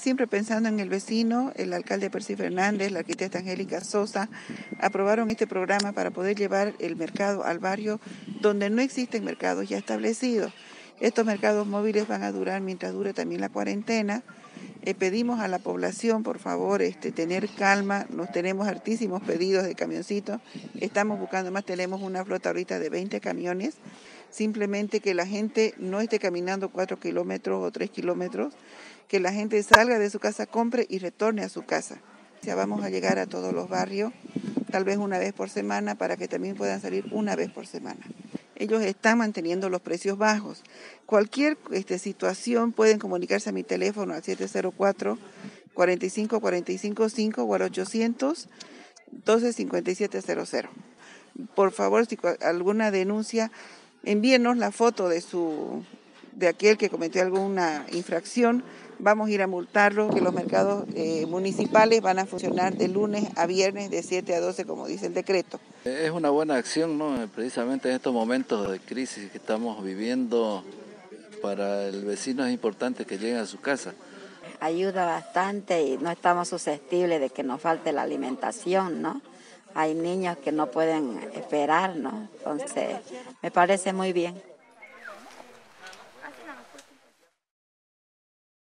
siempre pensando en el vecino, el alcalde Percy Fernández, la arquitecta Angélica Sosa, aprobaron este programa para poder llevar el mercado al barrio donde no existen mercados ya establecidos. Estos mercados móviles van a durar mientras dure también la cuarentena. Pedimos a la población, por favor, tener calma. Nos tenemos hartísimos pedidos de camioncitos. Estamos buscando más, tenemos una flota ahorita de 20 camiones. Simplemente que la gente no esté caminando 4 kilómetros o 3 kilómetros, que la gente salga de su casa, compre y retorne a su casa. Ya vamos a llegar a todos los barrios, tal vez una vez por semana, para que también puedan salir una vez por semana. Ellos están manteniendo los precios bajos. Cualquier situación pueden comunicarse a mi teléfono al 704-45-45-5 o al 800-12-5700. Por favor, si alguna denuncia, envíenos la foto de aquel que cometió alguna infracción. Vamos a ir a multarlo, que los mercados municipales van a funcionar de lunes a viernes de 7 a 12, como dice el decreto. Es una buena acción, ¿no? Precisamente en estos momentos de crisis que estamos viviendo, para el vecino es importante que lleguen a su casa. Ayuda bastante y no estamos susceptibles de que nos falte la alimentación, ¿no? Hay niños que no pueden esperar, ¿no? Entonces, me parece muy bien.